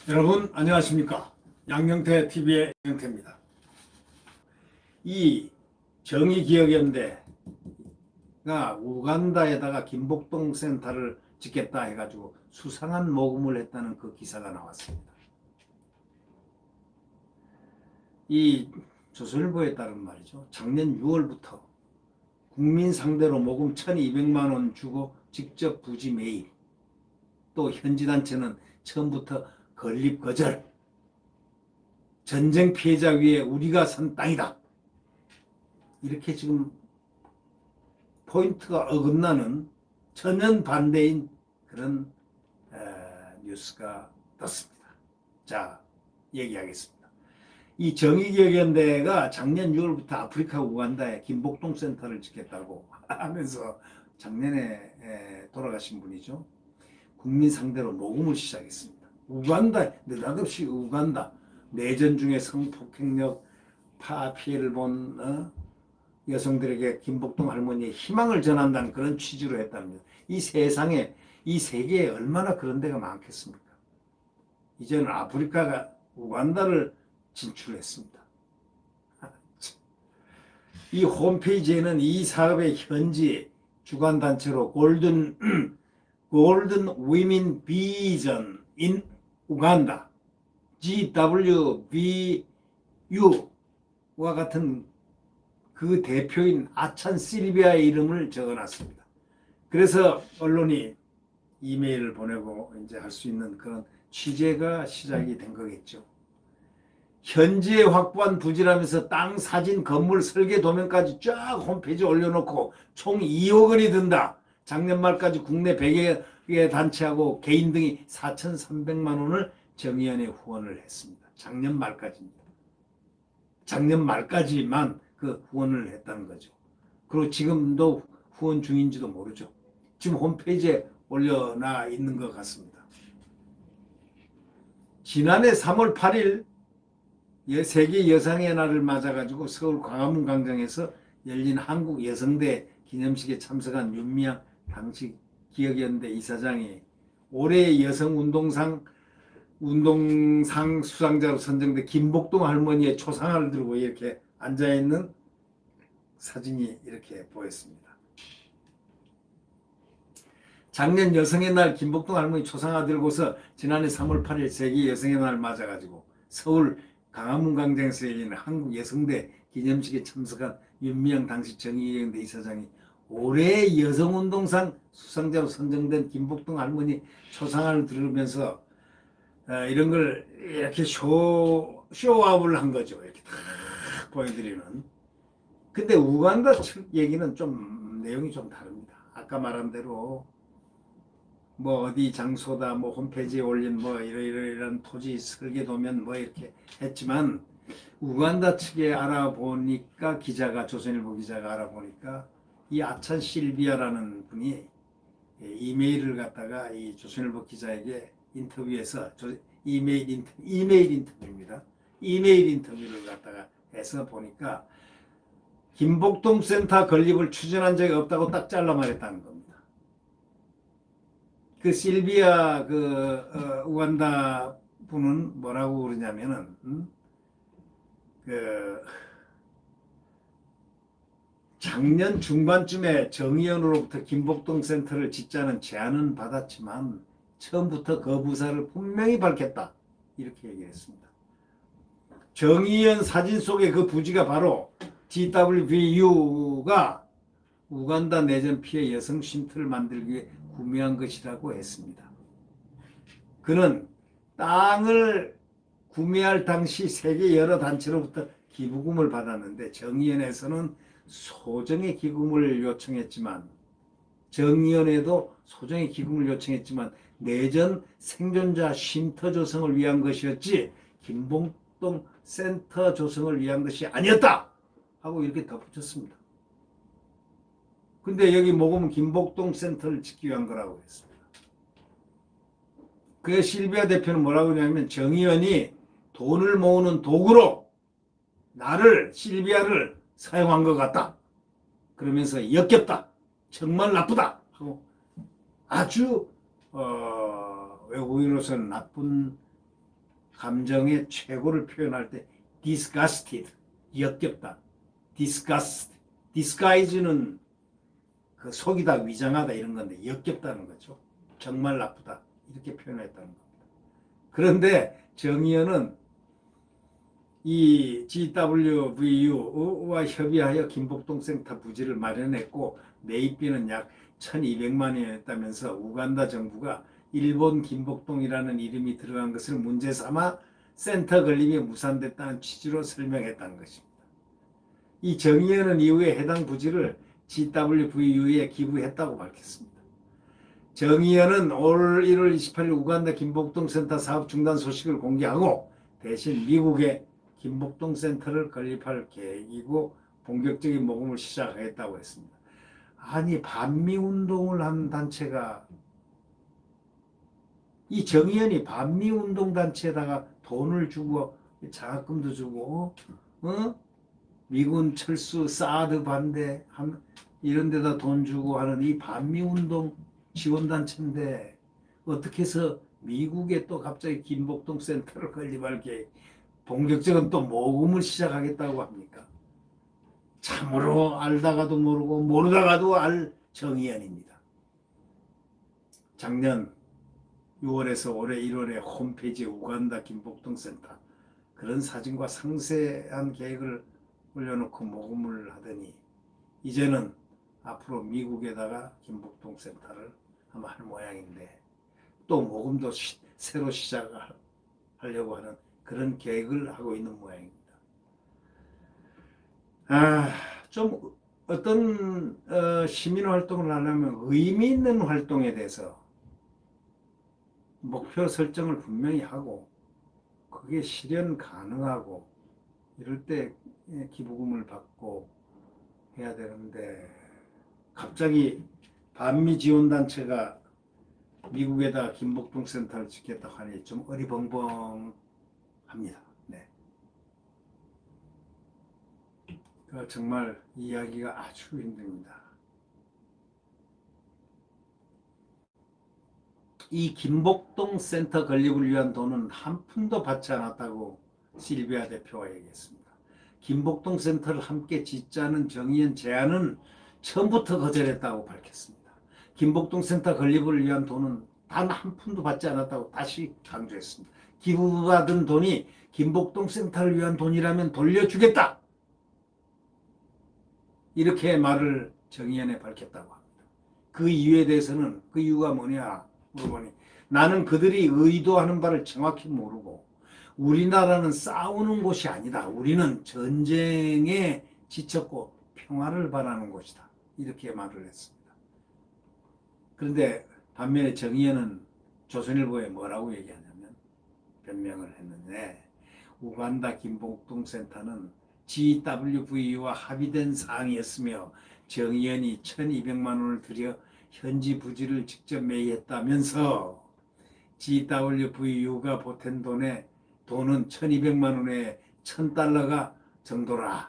여러분 안녕하십니까. 양영태 TV의 양영태입니다. 이 정의기억연대가 우간다에다가 김복동 센터를 짓겠다 해가지고 수상한 모금을 했다는 그 기사가 나왔습니다. 이 조선일보에 따른 말이죠. 작년 6월부터 국민 상대로 모금 1,200만 원 주고 직접 부지 매입, 또 현지 단체는 처음부터 건립 거절, 전쟁 피해자 위에 우리가 선 땅이다, 이렇게 지금 포인트가 어긋나는 전면 반대인 그런 뉴스가 떴습니다. 자, 얘기하겠습니다. 이 정의기억연대가 작년 6월부터 아프리카 우간다에 김복동 센터를 짓겠다고 하면서 작년에 돌아가신 분이죠. 국민 상대로 모금을 시작했습니다. 우간다, 느닷없이 우간다, 내전 중에 성폭행력 피해를 본 여성들에게 김복동 할머니의 희망을 전한다는 그런 취지로 했다는 거예요. 이 세상에, 이 세계에 얼마나 그런 데가 많겠습니까? 이제는 아프리카가 우간다를 진출했습니다. 이 홈페이지에는 이 사업의 현지 주관단체로 골든 위민 비전 인 우간다 GWVU와 같은 그 대표인 아찬 실비아의 이름을 적어놨습니다. 그래서 언론이 이메일을 보내고 이제 할 수 있는 그런 취재가 시작이 된 거겠죠. 현지에 확보한 부지라면서 땅, 사진, 건물, 설계 도면까지 쫙 홈페이지에 올려놓고 총 2억 원이 든다. 작년 말까지 국내 100여 개 단체하고 개인 등이 4,300만 원을 정의연에 후원을 했습니다. 작년 말까지입니다. 작년 말까지만 그 후원을 했다는 거죠. 그리고 지금도 후원 중인지도 모르죠. 지금 홈페이지에 올려놔 있는 것 같습니다. 지난해 3월 8일 세계 여성의 날을 맞아가지고 서울 광화문 광장에서 열린 한국 여성대 기념식에 참석한 윤미향 당시 기억연대 이사장이 올해의 여성운동상 수상자로 선정된 김복동 할머니의 초상화를 들고 이렇게 앉아있는 사진이 이렇게 보였습니다. 작년 여성의 날 김복동 할머니 초상화 들고서 지난해 3월 8일 세계 여성의 날 맞아가지고 서울 광화문 광장에서 열린 한국 여성대 기념식에 참석한 윤미향 당시 정의연대 이사장이 올해 여성운동상 수상자로 선정된 김복동 할머니 초상화를 들으면서 이런 걸 이렇게 쇼업을 한 거죠. 이렇게 딱 보여드리는. 근데 우간다 측 얘기는 좀 내용이 좀 다릅니다. 아까 말한 대로 뭐 어디 장소다, 뭐 홈페이지에 올린 뭐 이런 토지 설계 도면 뭐 이렇게 했지만 우간다 측에 알아보니까 조선일보 기자가 알아보니까 이 아찬 실비아라는 분이 이메일을 갖다가 이 조선일보 기자에게 인터뷰에서 이메일 인터뷰입니다. 이메일 인터뷰를 갖다가 해서 보니까 김복동 센터 건립을 추진한 적이 없다고 딱 잘라 말했다는 겁니다. 그 실비아 우간다 분은 뭐라고 그러냐면은 작년 중반쯤에 정의연으로부터 김복동 센터를 짓자는 제안은 받았지만 처음부터 거부사를 분명히 밝혔다, 이렇게 얘기했습니다. 정의연 사진 속의 그 부지가 바로 GWVU가 우간다 내전 피해 여성 쉼터를 만들기 위해 구매한 것이라고 했습니다. 그는 땅을 구매할 당시 세계 여러 단체로부터 기부금을 받았는데 정의연에서는 소정의 기금을 요청했지만 정의연에도 소정의 기금을 요청했지만 내전 생존자 쉼터 조성을 위한 것이었지 김복동 센터 조성을 위한 것이 아니었다 하고 이렇게 덧붙였습니다. 근데 여기 모금은 김복동 센터를 짓기 위한 거라고 했습니다. 그 실비아 대표는 뭐라고 하냐면 정의연이 돈을 모으는 도구로 실비아를 사용한 것 같다. 그러면서 역겹다, 정말 나쁘다 하고 아주 외국인으로서는 나쁜 감정의 최고를 표현할 때 disgusted, 역겹다. disguise는 그 속이다, 위장하다 이런 건데 역겹다는 거죠. 정말 나쁘다 이렇게 표현했다는 겁니다. 그런데 정의연은 이 GWVU와 협의하여 김복동 센터 부지를 마련했고 매입비는 약 1200만 원이었다면서 우간다 정부가 일본 김복동이라는 이름이 들어간 것을 문제 삼아 센터 건립이 무산됐다는 취지로 설명했다는 것입니다. 이 정의연은 이후에 해당 부지를 GWVU에 기부했다고 밝혔습니다. 정의연은 올 1월 28일 우간다 김복동 센터 사업 중단 소식을 공개하고 대신 미국에 김복동 센터를 건립할 계획이고 본격적인 모금을 시작하겠다고 했습니다. 아니 반미운동을 한 단체가 이 정의연이 반미운동단체에다가 돈을 주고 장학금도 주고 미군 철수 사드 반대 이런 데다 돈 주고 하는 이 반미운동 지원단체인데 어떻게 해서 미국에 또 갑자기 김복동 센터를 건립할 계획 본격적인 또 모금을 시작하겠다고 합니까? 참으로 알다가도 모르고 모르다가도 알 정의연입니다. 작년 6월에서 올해 1월에 홈페이지에 우간다 김복동 센터 그런 사진과 상세한 계획을 올려놓고 모금을 하더니 이제는 앞으로 미국에다가 김복동 센터를 아마 할 모양인데 또 모금도 새로 시작하려고 하는 그런 계획을 하고 있는 모양입니다. 좀 어떤 시민활동을 하려면 의미 있는 활동에 대해서 목표 설정을 분명히 하고 그게 실현 가능하고 이럴 때 기부금을 받고 해야 되는데 갑자기 반미 지원단체가 미국에다 김복동 센터를 짓겠다고 하니 좀 어리벙벙합니다. 네. 정말 이야기가 아주 힘듭니다. 이 김복동 센터 건립을 위한 돈은 한 푼도 받지 않았다고 실비아 대표가 얘기했습니다. 김복동 센터를 함께 짓자는 정의연 제안은 처음부터 거절했다고 밝혔습니다. 김복동 센터 건립을 위한 돈은 단 한 푼도 받지 않았다고 다시 강조했습니다. 기부받은 돈이 김복동 센터를 위한 돈이라면 돌려주겠다. 이렇게 말을 정의연에 밝혔다고 합니다. 그 이유에 대해서는 그 이유가 뭐냐 물어보니 나는 그들이 의도하는 바를 정확히 모르고 우리나라는 싸우는 곳이 아니다. 우리는 전쟁에 지쳤고 평화를 바라는 곳이다. 이렇게 말을 했습니다. 그런데 반면에 정의연은 조선일보에 뭐라고 얘기하냐면 변명을 했는데 우간다 김복동 센터는 GWV와 합의된 사항이었으며 정의연이 1200만 원을 들여 현지 부지를 직접 매입했다면서 GWV가 보탠 돈은 1200만 원에 1000달러가 정도라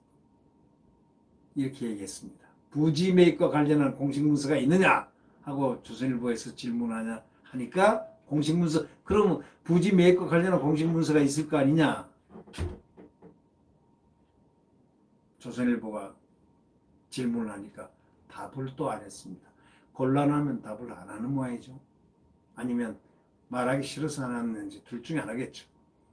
이렇게 얘기했습니다. 부지 매입과 관련한 공식 문서가 있느냐 하고 조선일보에서 질문하냐 하니까 공식 문서 그럼 부지 매입과 관련한 공식 문서가 있을 거 아니냐 조선일보가 질문을 하니까 답을 또 안 했습니다. 곤란하면 답을 안 하는 모양이죠. 아니면 말하기 싫어서 안 하는지 둘 중에 하나겠죠.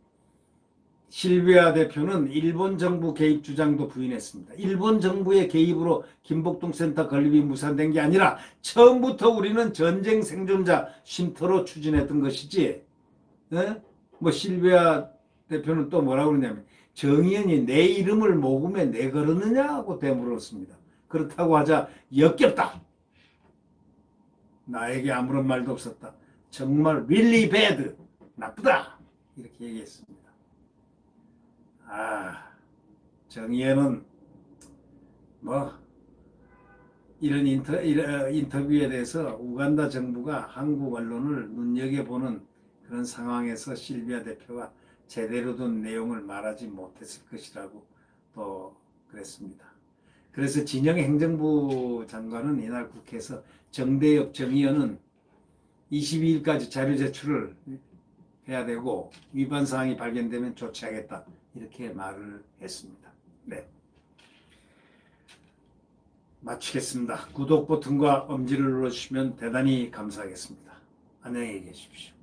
실비아 대표는 일본 정부 개입 주장도 부인했습니다. 일본 정부의 개입으로 김복동 센터 건립이 무산된 게 아니라 처음부터 우리는 전쟁 생존자 쉼터로 추진했던 것이지. 뭐 실비아 대표는 또 뭐라고 그러냐면 정의연이 내 이름을 모금에 내걸었느냐고 되물었습니다. 그렇다고 하자 역겹다. 나에게 아무런 말도 없었다. 정말 really bad. 나쁘다. 이렇게 얘기했습니다. 정의연은 뭐 이런 인터뷰에 대해서 우간다 정부가 한국 언론을 눈여겨보는 그런 상황에서 실비아 대표가 제대로 된 내용을 말하지 못했을 것이라고 또 그랬습니다. 그래서 진영 행정부 장관은 이날 국회에서 정대협 정의연은 22일까지 자료 제출을 해야 되고 위반 사항이 발견되면 조치하겠다 이렇게 말을 했습니다. 네, 마치겠습니다. 구독 버튼과 엄지를 눌러주시면 대단히 감사하겠습니다. 안녕히 계십시오.